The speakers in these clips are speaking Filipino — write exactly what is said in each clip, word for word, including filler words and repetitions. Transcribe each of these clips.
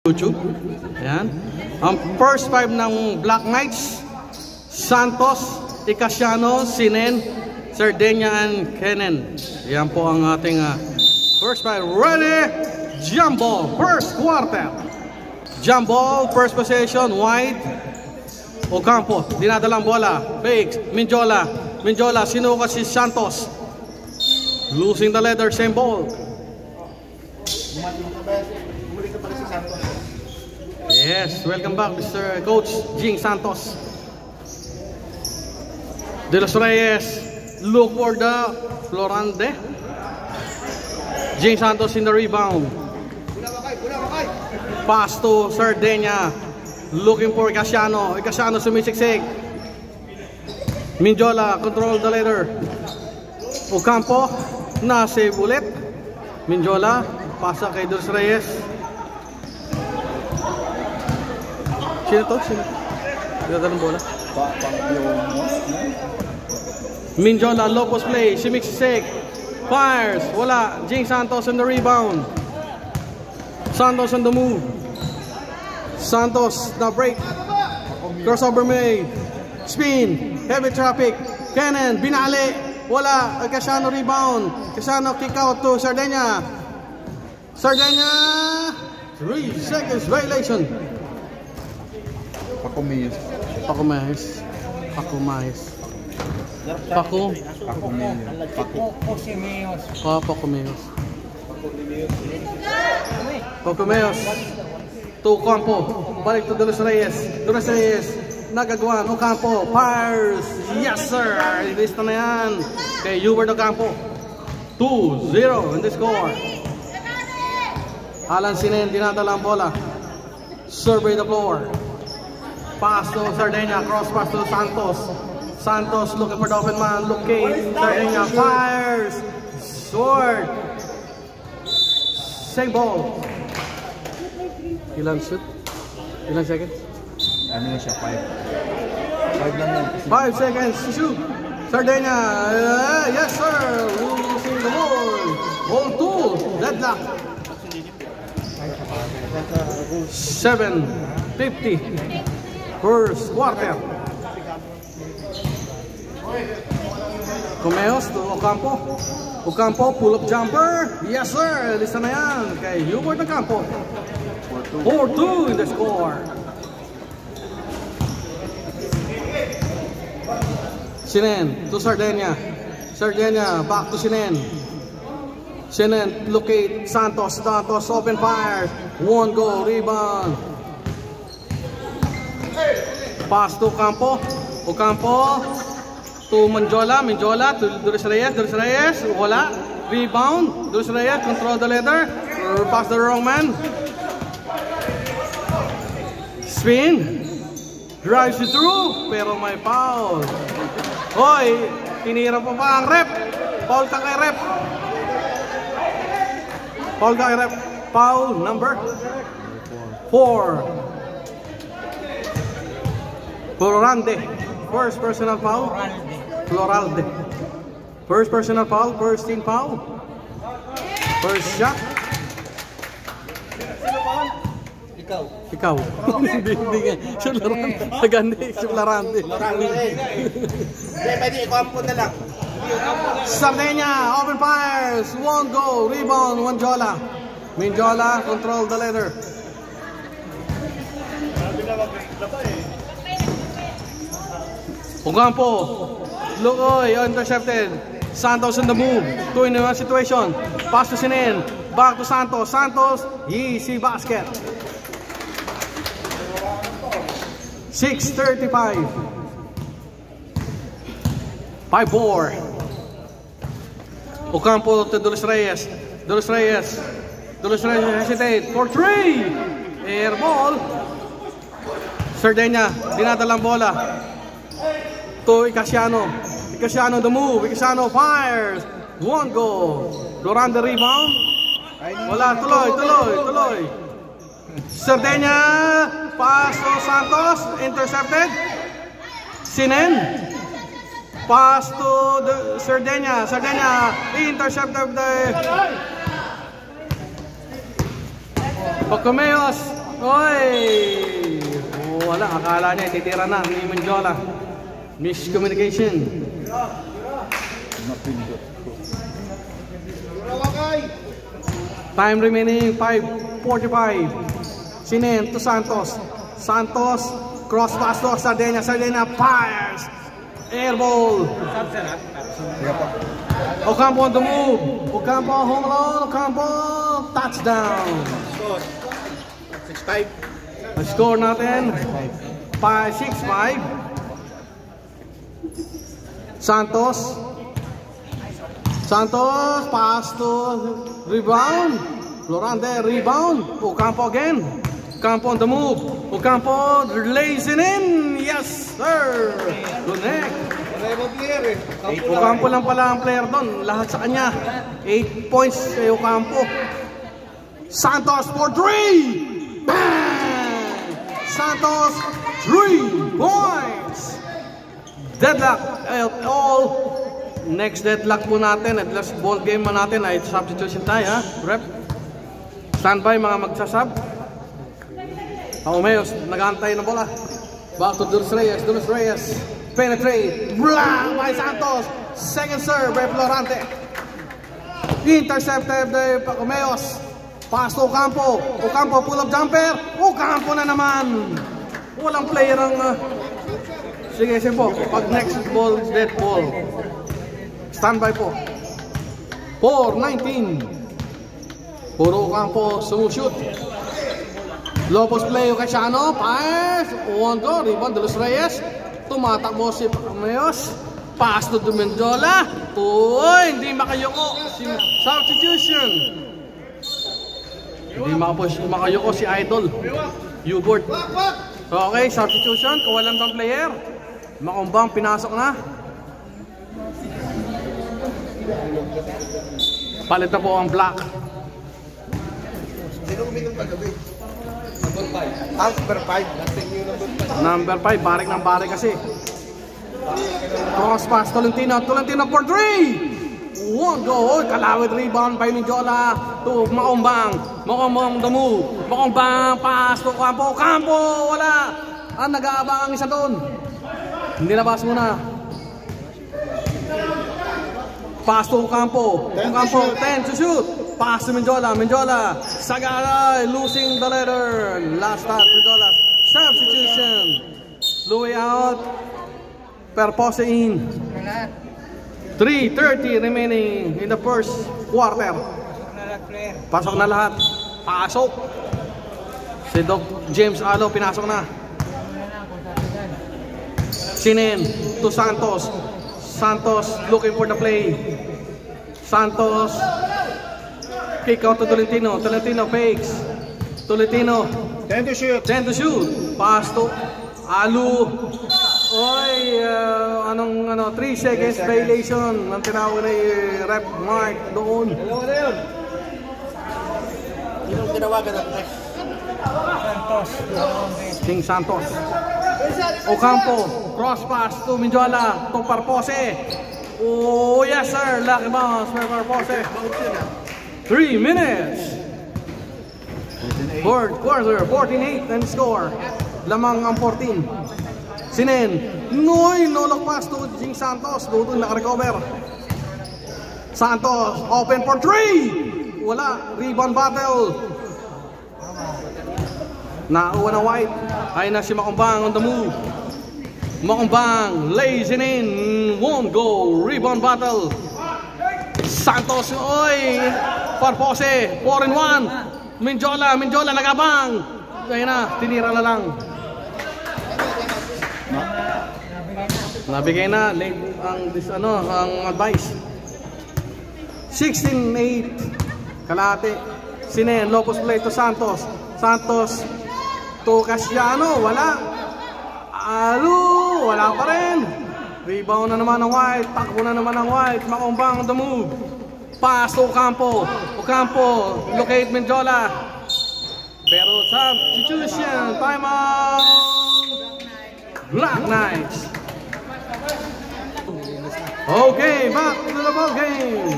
YouTube. Ayan. Ang first five ng Black Knights, Santos, Icasiano, Sinen, Sardenia, and Kenan. Yan po ang ating uh, first five. Ready? Jump ball, first quarter. Jump ball, first possession, wide. Ocampo, dinadalang bola. Fakes, Minjola. Minjola, sinuka si Santos. Losing the leather, same ball. Yes, welcome back, Mister Coach Jing Santos. De Los Reyes, look for the Florande. Jing Santos in the rebound. Pass to Sardenia. Looking for Icasiano. Icasiano sumisiksik. Minjola, control the leader. Ocampo, na-save ulit. Minjola, pasa kay De Los Reyes. Sino to? Sino? Ganda ng bola. Minjola, low post play. Simiksik. Fires. Wala. Jing Santos on the rebound. Santos on the move. Santos, the break. Crossover made. Spin. Heavy traffic. Kenan, binali. Wala. Icasiano rebound. Icasiano kick out to Sardenia. Sardenia. Three seconds violation. Paco Mayes. Paco Mayes. Paco Mayes. Paco. Paco Mayes. Paco. Oh, Paco Mayes. Paco Mayes. To Ocampo. Balik to De Los Reyes. De Los Reyes. Nagagawan. Ocampo. Fires. Yes, sir. Ilista na yan. Kay Hubert Ocampo. two zero in the score. Alan Sinen. Dinadala ang bola. Survey the floor. Pass to Sardenia, cross pass to Santos. Santos looking for the open man. Locate. Sardenia fires. Sword. Same ball. Ilan shoot? Ilan seconds? Ano na siya? five. five lang yan. five seconds to shoot. Sardenia. Uh, yes sir. Losing the ball. Ball two. Deadlock. seven fifty. First quarter. Comeos to Ocampo. Ocampo, pull-up jumper. Yes sir, lista na yan kay Hubert Ocampo. four two in the score. Sinen to Sardenia. Sardenia, back to Sinen. Sinen, locate Santos. Santos, open fire. One goal, rebound. Pass to Ocampo. Ocampo to Minjola. Minjola to De Los Reyes. De Los Reyes. Wala. Rebound. De Los Reyes. Control the leather. Pass the wrong man. Spin. Drives it through. Pero may foul. Hoy. Tinira pa ba ang rep? Foul ka kay rep. Foul ka kay rep. Foul number four. Florande. First personal foul. Floralde. First personal foul. First team foul. First shot. Ikaw. Ikaw. Hindi, hindi nga. Sularande. Sagandi. Sularande. Hindi, pwede Ocampo na lang. Sardenia. Open fires. One goal. Rebound. Minjola. Minjola. Control the leather. Ocampo. Lukoy. Intercepted. Santos in the move. Two in one situation. Pass to Sinen. Back to Santos. Santos. Easy basket. six thirty-five. five four. Ocampo to De Los Reyes. De Los Reyes. De Los Reyes hesitate for three. Air ball. Sardenia. Dinadalang bola. To Icasiano. Icasiano the move. Icasiano fires. One goal. Florande rebound. Wala. Tuloy. Tuloy. Tuloy. Sardenia. Pass to Santos. Intercepted. Sinen. Pass to the Sardenia. Sardenia. Intercepted the Paco Mayes. Oy! Oh, wala, akala niya titira na ni Menjola. Miscommunication. Time remaining five forty-five. Sinen to Santos. Santos cross pass to Sardenia. Sardenia fires. Air ball. Ocampo on the move. Ocampo home run. Ocampo touchdown. six five. Ang score natin five six five. Santos. Santos pass to rebound. Florante rebound. Ocampo again. Ocampo on the move. Ocampo lays it in. Yes sir. Connect. Ocampo lang pala ang player doon. Lahat sa kanya. eight points kay Ocampo. Santos for three. Bang! Santos three points. Deadlock at all. Next deadlock po natin at last ball game mo natin ay substitution tayo ha. Rep. Standby mga magsasab. Paumeos nag-aantay ng bola. Back to Dulos Reyes. Dulos Reyes. Penetrate. Blah! By Santos. Second serve by Florante. Intercepted by Paumeos. Pass to Ocampo. Ocampo pull up jumper. Ocampo na naman. Walang player ang uh... sige, sige po. Pag next ball is dead ball. Standby po. four nineteen. Puro Ocampo sumushoot. Lopos play Ocasiano. Pass. One go. Rebound de Los Reyes. Tumatakbo si Paumeos. Pass to Menjola. Uy, hindi makayoko. Substitution. Hindi makayoko si Idol. Hubert. Okay, substitution. Kawalan bang player. Makumbang pinasok na. Palit na po ang black. Sino uminom kagabi? Number five. Ah, number five. Number five. Barik ng barik kasi. Cross pass. Tolentino. Tolentino for three. One goal. Kalawit rebound by Menjola to Makumbang. Makumbang the move. Makumbang pass to Ocampo. Ocampo. Wala. Ah, nag-aabang ang isa doon. Hindi nabas muna. Pass to Ocampo. Ocampo ten to shoot. Pass to Menjola. Menjola. Sagaray losing the letter. Last start Menjola. Substitution. Louis out. Perpose in. three thirty remaining in the first quarter. Pasok na lahat. Pasok. Si Doc James Alo pinasok na. Sinen to Santos. Santos looking for the play. Santos kick out to Tolentino. Tolentino fakes. Tolentino ten to shoot. ten to shoot. Pass to Alu. Oy, uh, anong ano, three seconds violation ang tinawag na uh, rep mark doon. Dalawa na yun. Yung tinawagan natin. Santos. King Santos. Ocampo, cross pass to Menjola, to Perpose. Oh yes sir, lucky bounce for Perpose. Three minutes. Fourth quarter, fourteen eight and score. Lamang ang fourteen. Sinen, Noy, no-look pass to King Santos. Doon naka-recover. Santos, open for three. Wala, rebound battle. Nauwa na White. Ay na si Makumbang on the move. Makumbang lays it in. Won't go. Rebound battle. Santos, oy. Perpose, four in one. Menjola, Menjola nagabang. Ayun na, tinira na lang. Nabigay na late ang this ano ang advice. sixteen eight kalahati. Sinen Lopez play to Santos. Santos to Casiano, wala. Alu, wala pa rin. Rebound na naman ng White, takbo na naman ng White. Makumbang on the move. Pass to Ocampo. Ocampo locate Menjola. Pero substitution, timeout. Black Knights. Okay, back to the ball game.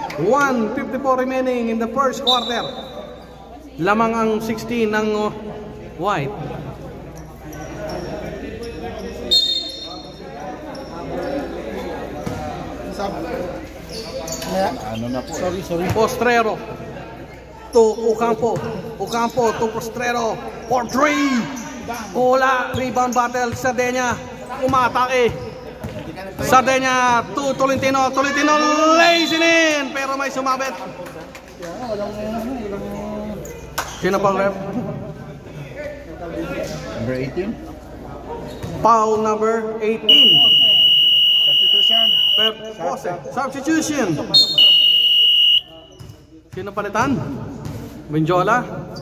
one fifty-four remaining in the first quarter. Lamang ang sixteen ng White. Ano na po? Sorry, sorry. Postrero to Ocampo. Ocampo to Postrero. For three. Wala. Rebound battle. Sardenya. Umatake. Sardenya to Tolentino. Tolentino lazinin. Pero may sumabit. Sino pang rep? Number eighteen. Foul number eighteen. Substitution. Per pose. Substitution. Sino palitan? Benjola.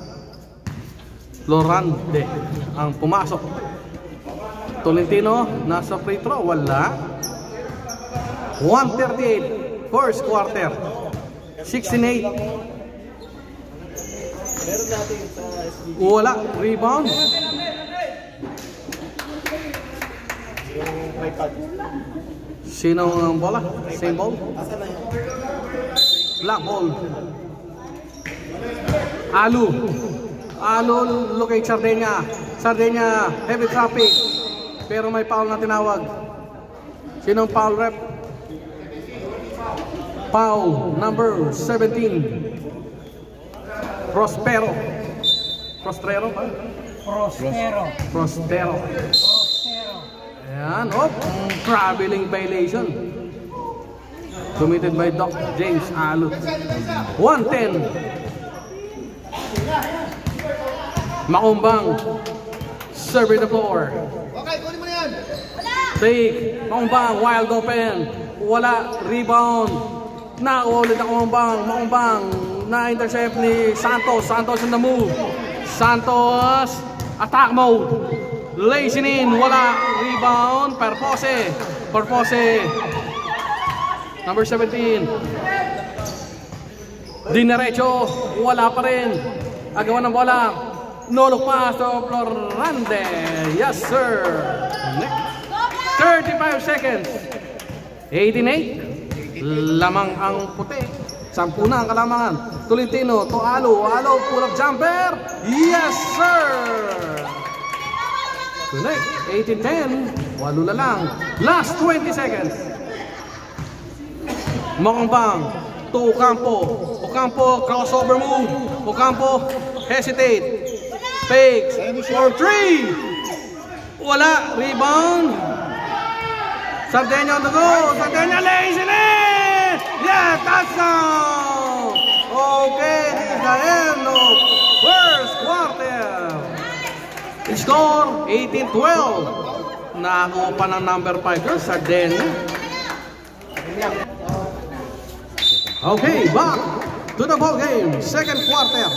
Lorande ang pumasok. Tolentino nasa free throw. Wala. one thirty-eight. First quarter. sixteen eight. Wala. Rebound. Sino ang bola? Same ball. Black ball. Alu. Alu locate Sardenya. Sardenya heavy traffic. Pero may foul na tinawag. Sino ang foul rep? Foul number seventeen. Prospero. Prostrero ba? Prospero. Prospero. Ayan, oh, traveling violation committed by Doc James Alu. one ten. Makumbang serve the floor. Okay, kunin mo na yan. Take. Makumbang wild open. Wala. Rebound. Naulit ang Makumbang. Makumbang na-intercept ni Santos. Santos on the move. Santos attack mode. Lazinin, wala. Rebound, Perpose. Perpose. Number seventeen. Dinarecho, wala pa rin. Agawan ng bola. No look pass to Florande. Yes, sir. thirty-five seconds. eighteen eight. Lamang ang puti. Sampu na ang kalamangan. Tolentino to Alu. Alu, pull up jumper. Yes, sir. Connect. eighteen ten. Walo na lang. Last twenty seconds. Makumbang to Ocampo. Ocampo, crossover move. Ocampo, hesitate. Fakes. For three. Wala. Rebound. Sardenya on the go. Sardenya lazinin. Yeah, touchdown. Okay, this is the end of first quarter. Score eighteen twelve. Nakakuha pa ng number five girl, Sardenya. Okay, back to the ball game. Second quarter.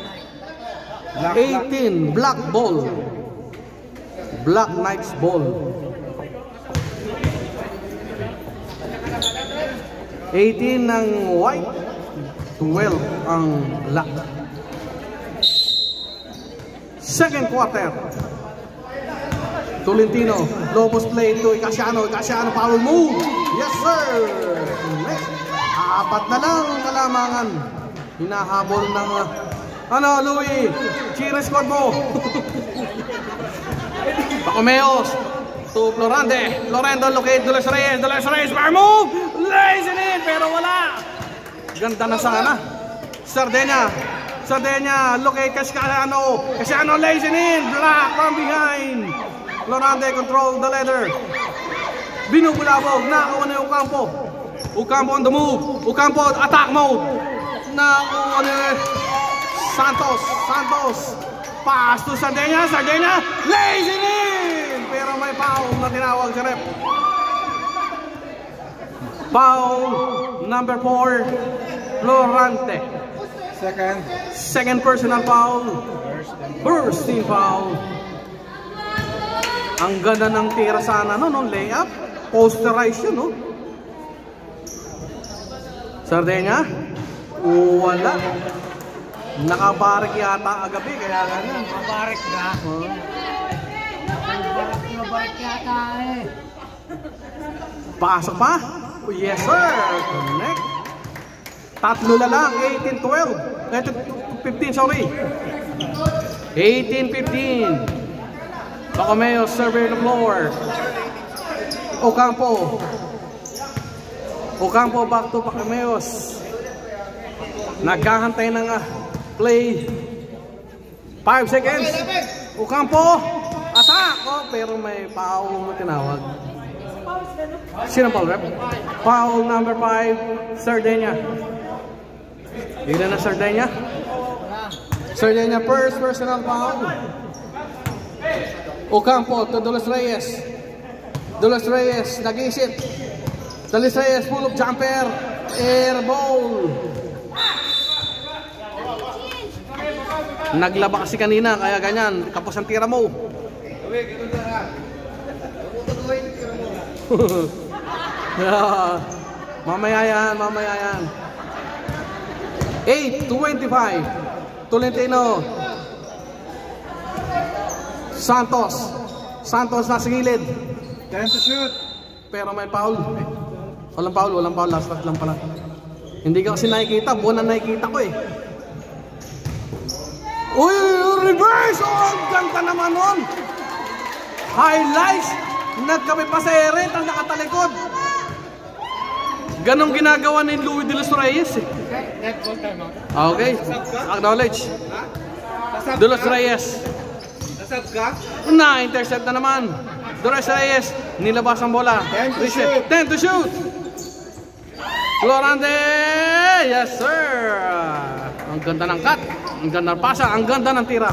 eighteen Black Ball. Black Knights ball. eighteen ng white, twelve ang black. Second quarter. Tolentino, Lobos play to Icasiano. Icasiano power move. Yes, sir. Next. Apat na lang kalamangan. Hinahabol ng uh, ano, Louie. Cheers squad mo. Pacomeos to Florande. Florando locate Doles Reyes. Doles Reyes power move. Lazinin pero wala. Ganda na sana. Sardenya. Sardenya locate Cascano. Cascano lazinin. Black from behind. Florande control the leather. Binubulabog. Nakakuha na yung Ocampo. Ocampo on the move. Ocampo attack mode. Nakakuha na Santos. Santos. Pass to Sardenya. Sardenya lazinin. Pero may foul na tinawag sa rep. Foul number four. Florante. Second. Second personal foul. First team foul. Ang ganda ng tira sana no, no layup. Posterize yun, no. Sardenya. Wala. Nakabarik yata agabi kaya ganyan. Mabarik na. Huh? Mabarik yata eh. Pasok pa? Oh, yes sir. Connect. Tatlo na lang. eighteen twelve. fifteen sorry. eighteen fifteen. Pacomeo survey the floor. Ocampo. Ocampo back to Pacomeos. Naghahantay ng uh, play. five seconds. Ocampo. Attack. Oh, pero may foul mo tinawag. Sino foul rep? Foul number five. Sardenia. Bigla na Sardenia. Sardenia first personal foul. Ocampo to Dulas Reyes. Dulas Reyes nag-isip. Dulas Reyes full of jumper. Air ball. Naglaba kasi kanina kaya ganyan. Kapos ang tira mo. Yeah. Mamaya yan, mamaya yan. eight twenty-five. Tolentino. Santos. Santos nasa gilid. Time to shoot. Pero may foul. Walang foul, walang foul. Last shot lang pala. Hindi ka kasi nakikita. Buwan na nakikita ko eh. Uy, reverse! Oh, ang ganda naman nun. Highlights. Nagkami pa sa eret ang nakatalikod. Ganong ginagawa ni Louis de los Reyes eh. Okay, acknowledge. De los Reyes. Nasab ka? Na-intercept na naman. De los Reyes, nilabas ang bola. ten to shoot. ten to shoot. Florande! Yes sir! Ang ganda ng cut. Ang ganda ng pasa. Ang ganda ng tira.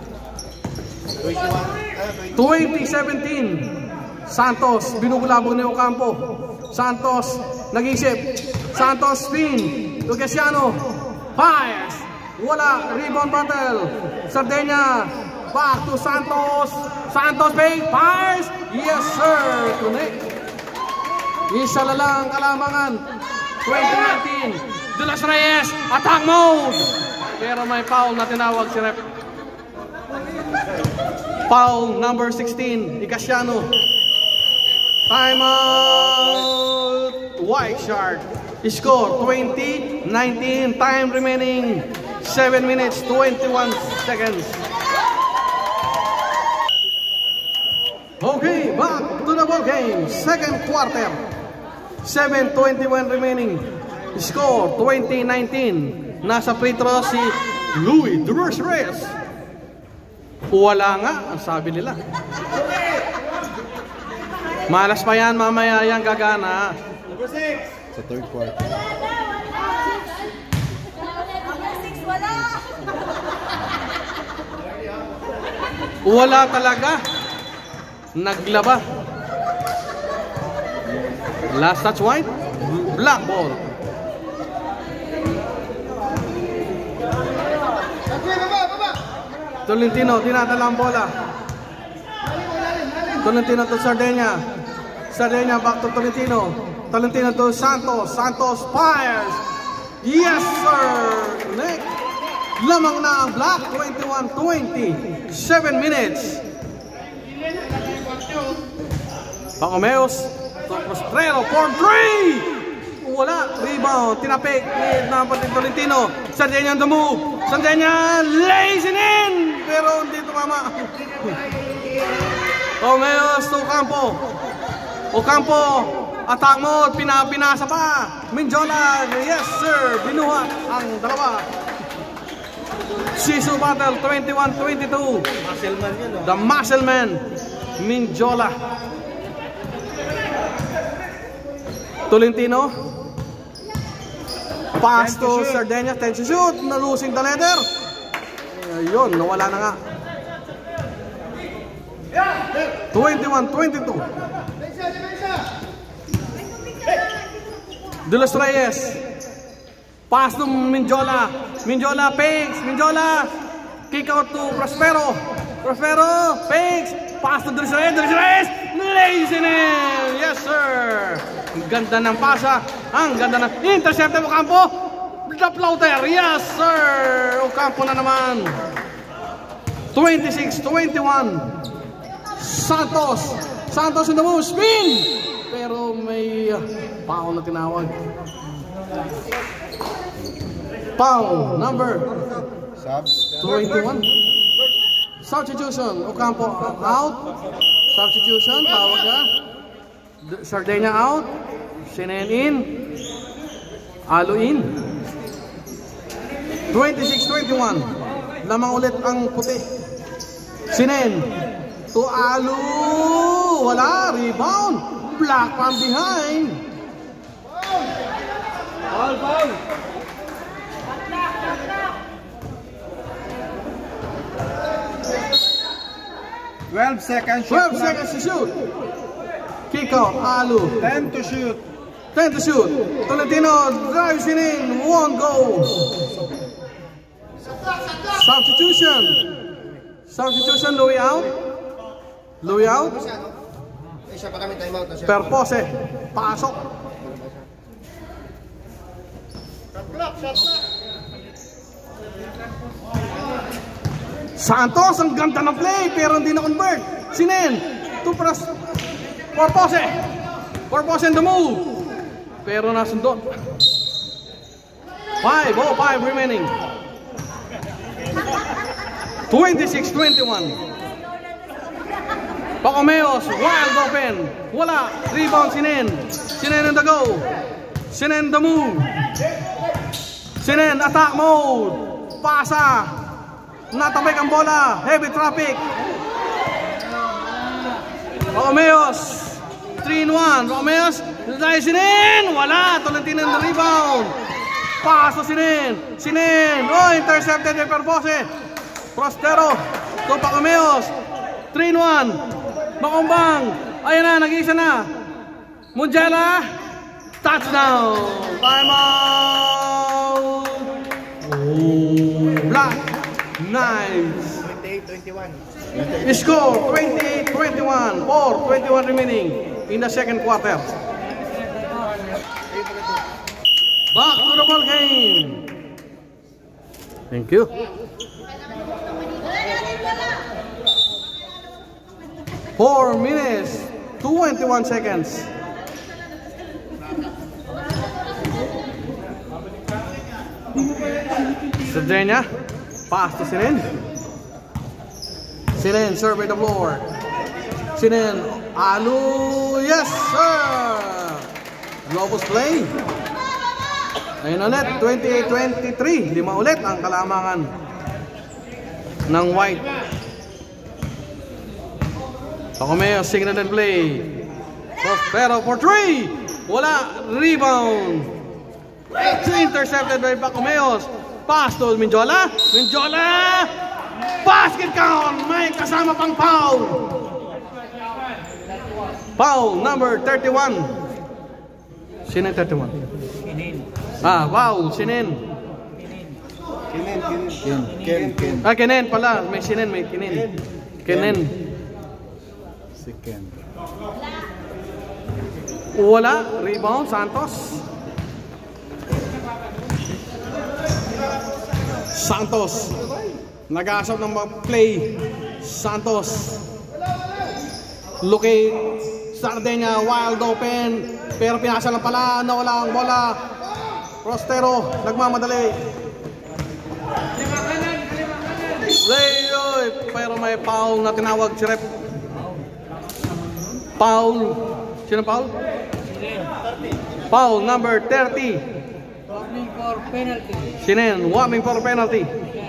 twenty seventeen. Santos, binubulabog ni Ocampo. Santos, nag-isip. Santos, spin. Lucasiano, fires. Wala, rebound battle. Sardenia, back to Santos. Santos, big, fires. Yes, sir. Connect. Isa na lang kalamangan. twenty nineteen. De los Reyes, attack mode. Pero may foul na tinawag si rep. Foul number sixteen, Icasiano. Timeout. White Shark. Score twenty nineteen. Time remaining seven minutes twenty-one seconds. Okay, back to the ball game. Second quarter. seven twenty-one remaining. Score twenty nineteen. Nasa free throw si Louis de los Reyes. Wala nga, ang sabi nila. Malas pa yan, mamaya yan gagana. Sa third quarter. Wala talaga. Naglaba. Last touch white. Black ball. Tolentino, tinatala ang bola. Tolentino to Sardenia. Sardenia back to Tolentino. Tolentino to Santos. Santos fires. Yes sir. Nick. Lamang na ang Black. twenty-one twenty. seven minutes. Pacomeos to Prostrero for three. Wala. Rebound. Tinapik ni Nampatin Tolentino. Sardenia on the move. Sardenia lays it in. Pero hindi tumama. Pacomeos to Ocampo. Ocampo. Attack mode. Pinapinasa pa. Minjola. Yes sir. Binuhat ang dalawa. Sisu battle twenty-one twenty-two. Muscleman yun, no? The Muscleman. Minjola. Tolentino. Pass to Sardenia. ten to shoot. Na losing the letter. Ayun, nawala na nga. twenty-one twenty-two. De los Reyes. Pass to Minjola. Minjola fakes. Minjola. Kick out to Prospero. Prospero fakes. Pass to De los Reyes. De los Reyes. Lays in it. Yes sir. Ang ganda ng pasa. Ang ganda ng intercept ng Ocampo. The floater. Yes sir. Ocampo na naman. twenty-six twenty-one. Santos. Santos in the move. Spin. Pero may uh, foul na tinawag. Foul number Subs. twenty-one. Substitution. Ocampo out. Substitution. Tawag ka. Sardinia out. Sinen in. Alo in. twenty-six twenty-one. Lamang ulit ang puti. Sinen. To Alo. Wala. Rebound. Black from behind. Ball, ball. twelve seconds shoot. twelve seconds to shoot. Kick out. Alo. ten to shoot. ten to shoot. Tolentino drives it in. One goal. Substitution. Substitution. Louis out. Louis out. Perpose. Pasok. Santos, ang ganda ng play pero hindi na-convert. Sinen. Two pras. Perpose. Perpose in the move. Pero nasundot. five oh five remaining. twenty-six twenty-one. Pacomeos, wild open. Wala. Rebound Sinen. Sinen on the go. Sinen the move. Sinen attack mode. Pasa. Natabay ang bola. Heavy traffic. Pacomeos. three in one. Pacomeos. Dahil Sinen. Wala. Tolentino the rebound. Paso Sinen. Sinen. Oh, intercepted yung Perpose. Prostero. To Pacomeos. three in one. Makumbang. Ayan na, nag-iisa na. Munjela. Touchdown. Time out. Oh, Black. Nice. twenty-eight twenty-one. Score twenty-eight twenty-one. four twenty-one remaining in the second quarter. Back to the ball game. Thank you. four minutes, twenty-one seconds. Sardinia, pass to Sinen. Sinen, survey the floor. Sinen, Alo, yes sir! Globus play. Ayun ulit, twenty-eight twenty-three. Lima ulit ang kalamangan ng White. Pacomeo, signal and play. Prospero for three. Wala. Rebound. Intercepted by Pacomeos. Pass to Minjola. Minjola. Basket count. May kasama pang foul. Foul number thirty-one. Sino thirty-one? Ah, wow. Sinin. Kinen, Kinen. Ken, Ken. Ah, Kenen pala. May Sinin, may Kinen. Kenen. Second. Wala. Rebound. Santos. Santos. Nag-aasap ng play. Santos. Looking. Sardinia. Wild open. Pero pinasa lang pala. Nawala ang bola. Prostero. Nagmamadali. Rayoy. Pero may foul na tinawag si Rep. Foul. Sino foul? Foul number thirty. Warning for penalty. Sinen, warning for penalty.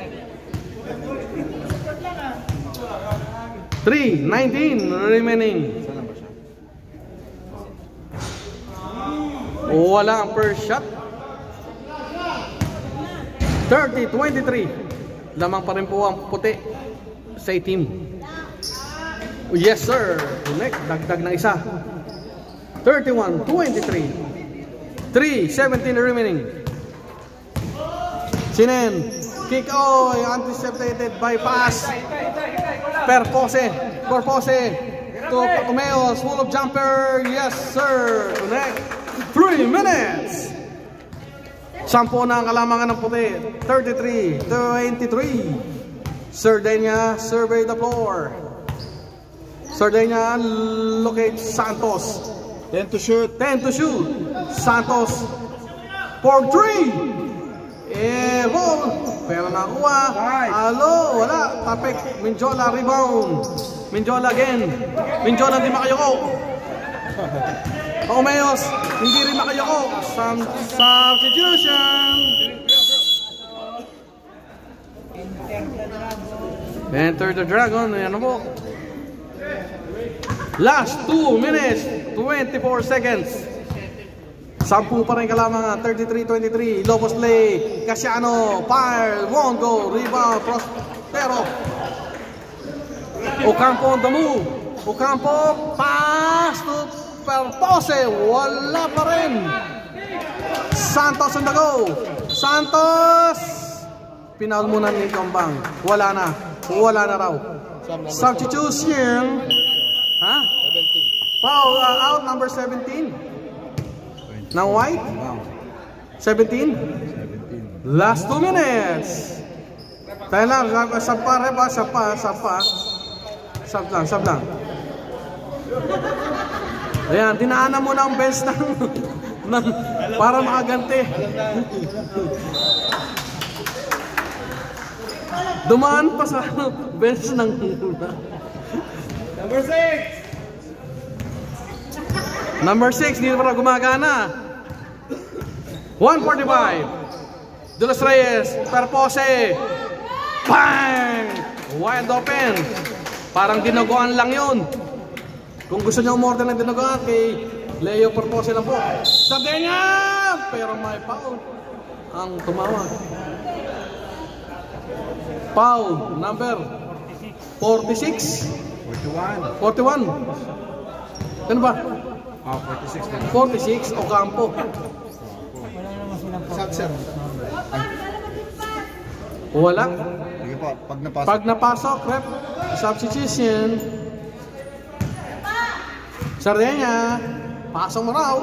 three nineteen remaining. Wala ang first shot. thirty twenty-three. Lamang pa rin po ang puti sa team. Yes sir. Next, dagdag na isa. thirty-one twenty-three. three seventeen remaining. Sinen. Kick oh, anticipated by pass. Perpose. Perpose. To Pacomeos. Full of jumper. Yes sir. Next. three minutes. Sampo na ang kalamangan ng puti. thirty-three twenty-three. Sardinia survey the floor. Sardinia locate Santos. ten to shoot. ten to shoot. Santos for three. Eh, ball. pero nakuha. Alo, wala. Tapik. Minjola, rebound. Minjola again. Minjola, hindi makayoko. Paumayos, hindi rin makayoko. Substitution. Enter the Dragon. Ayan na po. Last two minutes, twenty-four seconds. Sampu pa rin kalamang, thirty-three twenty-three. Lopez play. Casiano, fire, won't go. Rebound, Prospero. Ocampo on the move. Ocampo, pass to Perpose. Wala pa rin. Santos on the go. Santos. Pinaul muna ni Kambang. Wala na. Wala na raw. Substitution. Ha? Foul uh, out number seventeen. Now white? seventeen. Last two minutes. Tayo lang, sab pa, rep, sab pa, sab pa. Sab lang, sab lang. Ayan, dinaanan mo na ang bench ng, ng para makaganti. Dumaan pa sa bench ng Number six. Number six, dito para gumagana. one forty-five. De Los Reyes, Perpose. Bang! Wide open. Parang dinaguan lang yun. Kung gusto nyo umorder ng dinaguan, kay Leo Perpose lang po. Sabi niya! Pero may foul ang tumawag. Foul number forty-six. forty-one. forty-one. Ano ba? Ah, forty-six. forty-six, Ocampo. Subset. Wala. Sige po, pag napasok. Pag napasok, rep, substitution. Sardenya, pasok mo raw.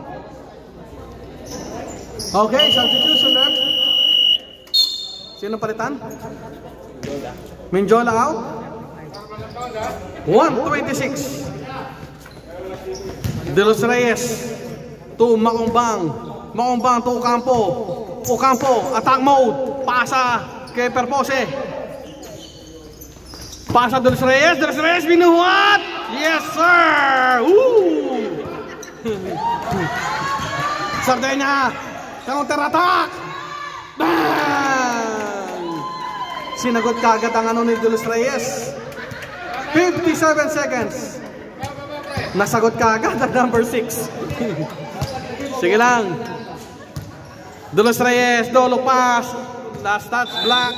Okay, substitution, rep. Sino palitan? Minjola out. one twenty-six. De Los Reyes to Makumbang. Makumbang to Ocampo. Ocampo, attack mode. Pasa kay Perpose. Pasa De Los Reyes. De Los Reyes binuhat. Yes, sir. Woo! Sardenya. Counter attack. Bang! Sinagot kagad ang ano ni De Los Reyes. fifty-seven seconds. Nasagot kagad ang number six. Sige lang. De Los Reyes, Dolo pass. Last touch, black.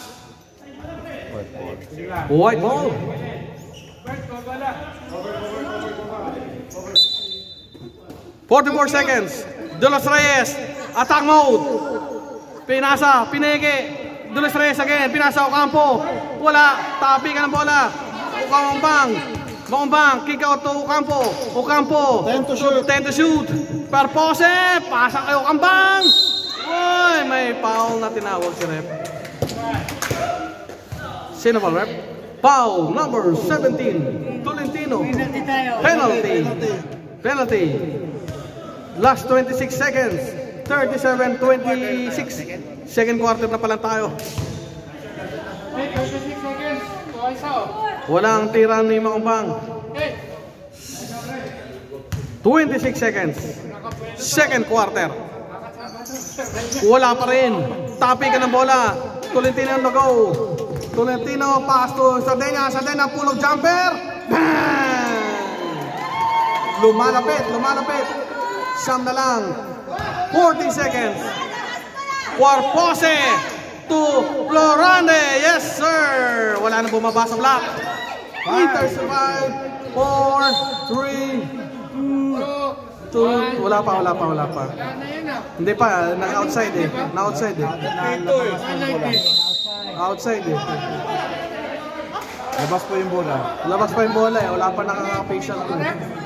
White ball. forty-four seconds. De Los Reyes, attack mode. Pinasa, pineke. De Los Reyes again, pinasa Ocampo. Wala, tapi ka ng bola. Ocampo. Makumbang, kick out to Ocampo. Ocampo, ten to shoot. ten to shoot. Perpose, pasa kay Ocambang. Uy, may foul na tinawag si rep. Sino ba rep? Foul number seventeen. Tolentino. Penalty tayo. Penalty. Penalty. Last twenty-six seconds. thirty-seven twenty-six. Second quarter na pala tayo. thirty-six seconds. Twice out. Walang tira ni Makumbang. Hey. twenty-six seconds. Second quarter. Wala pa rin. Tapi ka ng bola. Tolentino on the go. Tolentino pass to Sardenya. Sardenya pull of jumper. Bang! Lumalapit. Lumalapit. Siyam na lang. forty seconds. Perpose to Florande. Yes, sir. Wala na bumaba sa block. Inter survive. four, three, two, wala pa, wala pa, wala pa. Hindi pa, na-outside eh. Na-outside eh. Outside eh. Labas po yung bola. Labas pa yung bola eh. Wala pa nakaka-patient dun.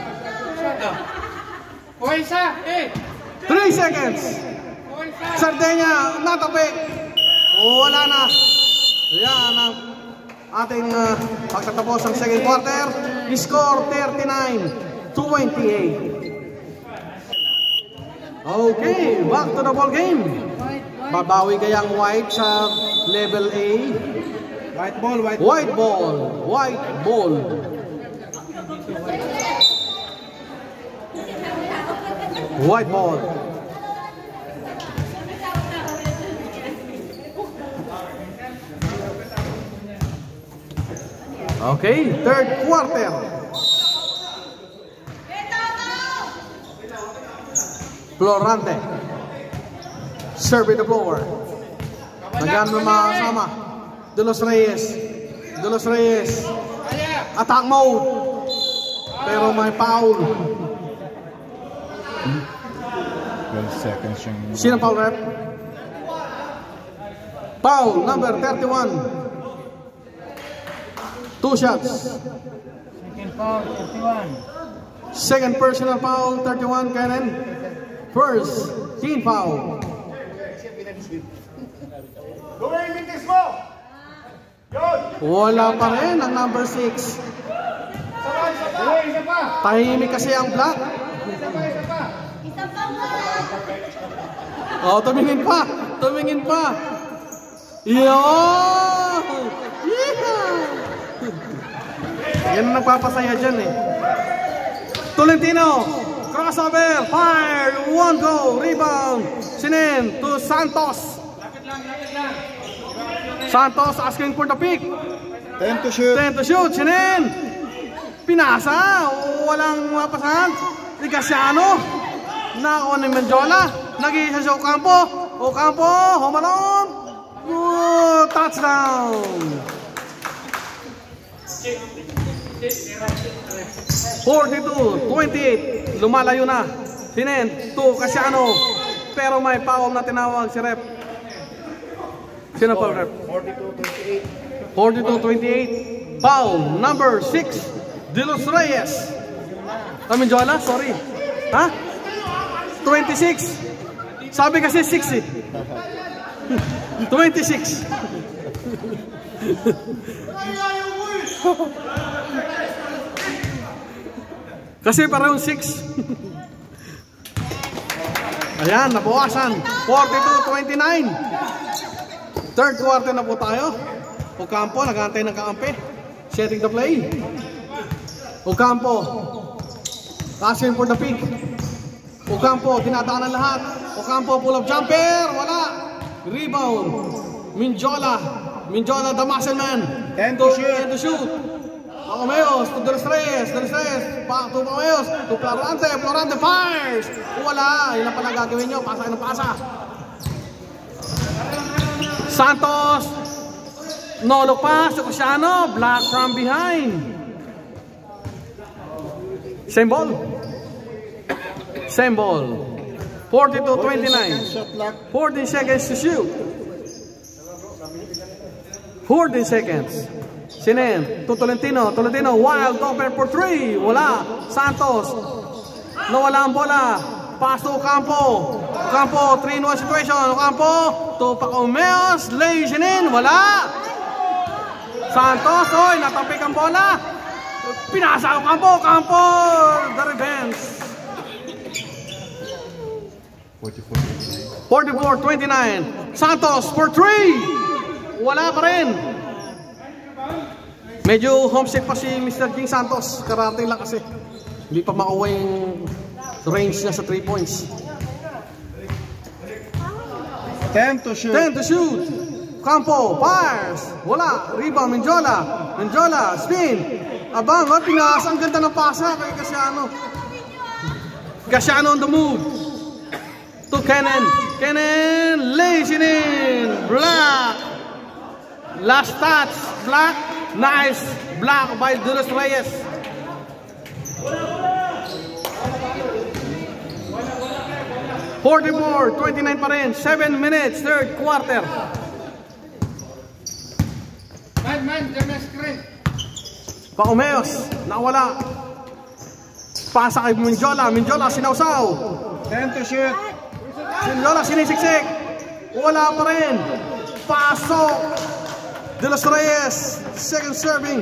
Hoy isa. Eh. three seconds. Hoy isa. Sardenya, natapik. Wala na. Yan ang ating uh, pagtatapos ng second quarter. Score thirty-nine twenty-eight. Okay, back to the ball game. Babawi kaya ang White sa level A. White ball, white, White ball, white ball. White ball. Okay, third quarter. Florante. Serve the floor. Nagano ng mga kasama. De Los Reyes. De Los Reyes. Attack mode. Pero may foul. twelve seconds yung... Sino foul rep? Foul number thirty-one. Two shots. Second foul, thirty-one. Second personal foul, thirty-one, Kenan. First, team foul. Wala pa rin ang number six. Tahimik kasi ang black. Oh, tumingin pa. Tumingin pa. Yun! Yeah! Yan ang nagpapasaya dyan eh. Tolentino, crossover, fire, one go, rebound, Sinen to Santos. Santos asking for the pick. ten to shoot. ten to shoot, Sinen. Pinasa, walang mapasahan. Di Casiano, nako ni Menjola, nag-iisa sa Ocampo. Ocampo, home alone. Oh, touchdown. forty-two twenty-eight, lumalayo na. Sinen to Casiano, pero may foul na tinawag si rep. Sino pa rep? forty-two twenty-eight. forty-two twenty-eight, foul number six, De Los Reyes. Amin Jola, sorry. Ha? twenty-six. Sabi kasi six eh. twenty-six. Kasi parang six. Ayan, nabawasan. forty-two twenty-nine. Third quarter na po tayo. Ocampo, nag-aantay ng kaampi. Setting the play. Ocampo. Asking for the pick. Ocampo, tinadaanan lahat. Ocampo, pull up jumper. Wala. Rebound. Minjola. Minjola, the muscle man. ten to shoot. ten to shoot. Pacomeos, to De Los Reyes. De Los Reyes. Pa, to Pacomeos. To Florante. Florante fires. Wala. Yun lang pala gagawin nyo. Pasa ng pasa. Santos. No look pass to Casiano. Block from behind. Same ball. Same ball. forty-two twenty-nine. fourteen seconds to shoot. fourteen seconds. Sinen to Tolentino. Tolentino wild open for three. Wala. Santos. Nawala ang bola. Pass to Ocampo. Ocampo, three in one situation. Ocampo to Pacomeos. Lay Sinen. Wala. Santos. Oy, natapik ang bola. Pinasa Ocampo. Ocampo. The revenge. forty-four twenty-nine. Santos for three. Wala pa rin. Medyo homesick pa si Mister King Santos. Karating lang kasi. Hindi pa makuha yung range niya sa three points. ten to shoot. ten to shoot. Campo, fires. Wala. Rebound, Minjola. Minjola, spin. Abang, oh, pinas. Ang ganda ng pasa kay Casiano. Casiano on the move. To Kenan. Kenan, lays it in. Black. Last touch. Black. Nice. Black by De Los Reyes. forty-four twenty-nine pa rin. seven minutes. Third quarter. Man, man, dyan na screen. Pacomeos. Nawala. Pasa kay Minjola. Minjola sinawsaw. ten to shoot. Minjola sinisiksik. Wala pa rin. Pasok. De Los Reyes. Second serving.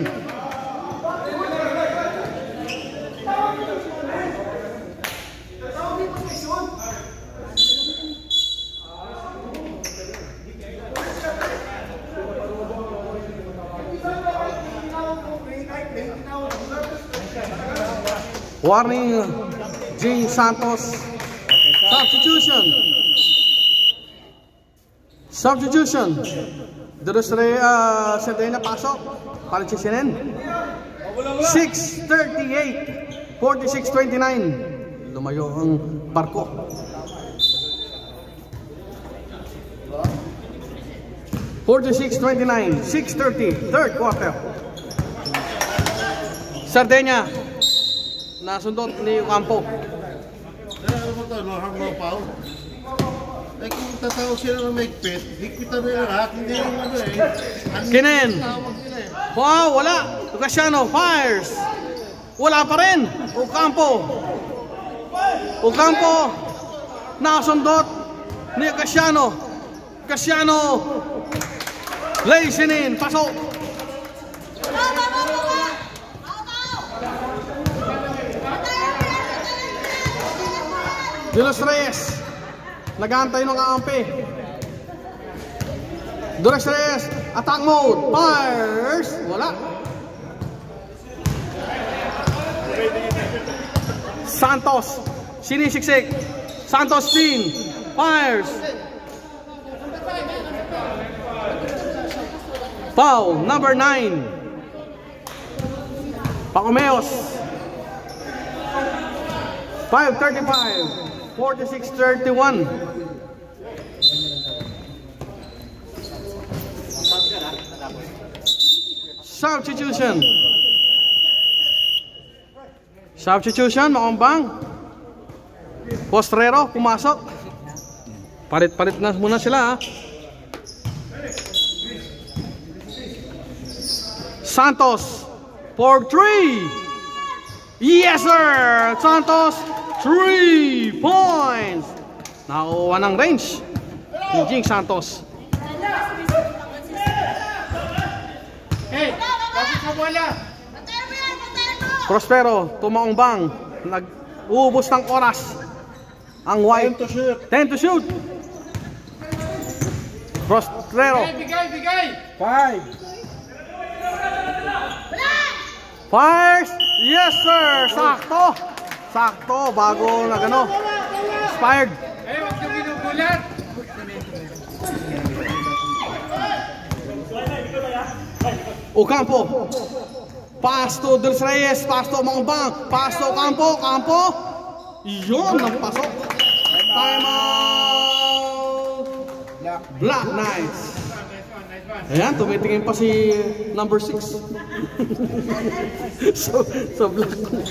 Warning, Jing Santos. Substitution. Substitution. Durusre uh, Sardena pasok. Palit si Sinen. six thirty-eight. forty-six twenty-nine. Lumayo ang barko. forty-six twenty-nine. six thirty. Third quarter. Sardenya. Nasundot ni Ocampo. Ano mo ito? No harm, no foul? Eh kung tatawag sila ng magpit, higpitan nila lahat, hindi yung ano eh. Kinen. Wow, wala. Ocasiano fires. Wala pa rin. Ocampo. Ocampo. Nasundot ni Ocasiano. Ocasiano. Laysinin. Pasok. De Los Reyes. Nag-aantay ng kaampi. De Los Reyes. Attack mode. Fires. Wala. Santos. Sinisiksik. Santos spin. Fires. Foul. Number nine. Pacomeos. five thirty-five. forty-six thirty-one. Substitution. Substitution, Makumbang. Postrero, pumasok. Palit-palit na muna sila. Ha? Santos for three. Yes sir! Santos, three points. Nakuha ng range ni Jing Santos. Hey, bakit ka bola? Prospero, tumaungbang. Nag-uubos ng oras. Ang white. to shoot. ten to shoot. Prospero. Bigay, bigay, bigay! Five. Fires! Yes sir! Sakto! Sakto! Bago na gano. Expired. Eh, huwag ka binubulat! Ocampo. Pass to De Los Reyes. Pass to Makumbang. Pass to Ocampo. Ocampo. Yun ang pasok. Time out. Black Knights. Ayan, tumitingin pa si number six. so, so Black Knights.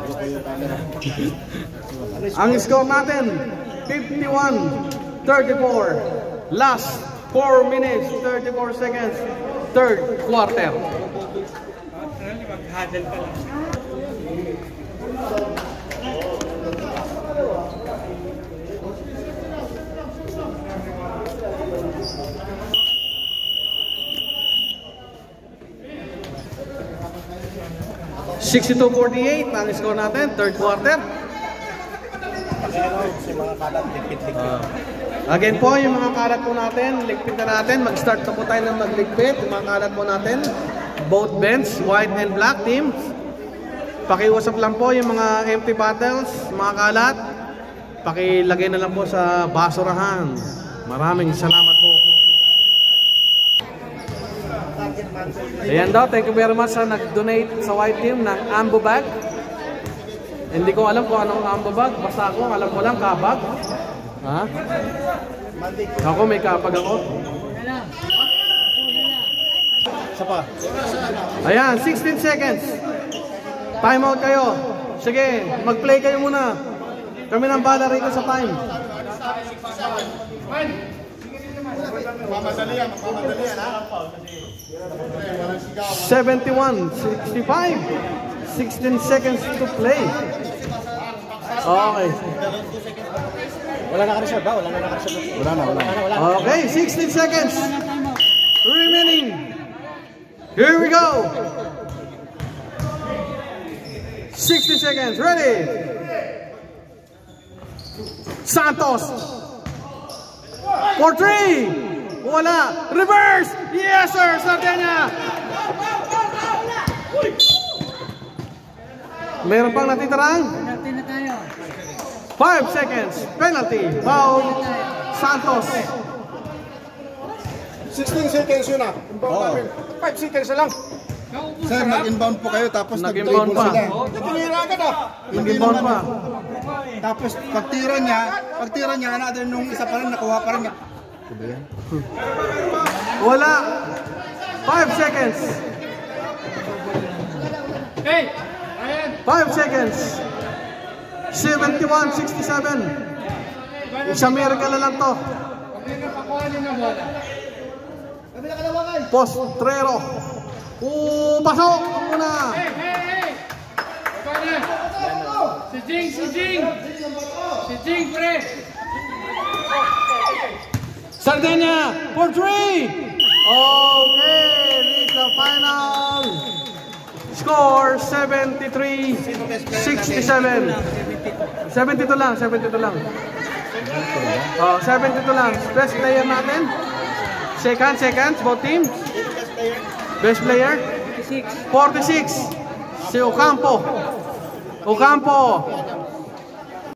Ang score natin, fifty-one thirty-four. Last four minutes, thirty-four seconds. Third quarter. Mag-huddle pa lang. sixty-two forty-eight ang score natin, third quarter. Uh, again po, yung mga kalat po natin, ligpit na natin. Mag-start na po tayo ng magligpit. Yung mga kalat po natin, both bench, white and black teams. Pakiusap lang po yung mga empty bottles, mga kalat. Pakilagay na lang po sa basurahan. Maraming salamat po. Ayan daw, thank you very much sa nag-donate sa white team ng ambo bag. Hindi ko alam kung anong ambo bag. Basta ako, alam ko lang, kabag. Ha? Ako, may kabag ako. Isa pa. Ayan, sixteen seconds. Time out kayo. Sige, mag-play kayo muna. Kami ng bala rito sa time. seventy-one sixty-five. sixteen seconds to play. Okay. Wala na ka-reserve ba? Wala na naka-reserve. Wala na, wala na. Okay, sixteen seconds remaining. Here we go. sixty seconds, ready. Santos. For three. Wala. Reverse. Yes, sir. Sardenya. Meron pang natitirang? five seconds. Penalty. Foul. Santos. sixteen seconds yun ah. Oo. five seconds na lang. Sir, nag-inbound po kayo tapos Nag-inbound nag-dribble pa. sila. Tinira agad ah. Hindi Nag-inbound naman. pa. Tapos pagtira niya, pagtira niya, another nung isa pa rin, nakuha pa rin niya. Diba yan? Wala. five seconds. Hey! Ayan! five seconds. seventy-one sixty-seven. Isang miracle na lang to. Pag may napakuha niyo na bola. Postrero. Uh, pasok muna. Hey! Hey! Hey! Baba na! Si Jing! Si Jing! Si Jing, pre! Sardenya for three. Okay, reach the final. Score seventy-three sixty-seven. seventy-two lang, seventy-two lang. Oh, seventy-two lang. Best player natin. Second, second, both teams. Best player? forty-six. Si Ocampo. Ocampo.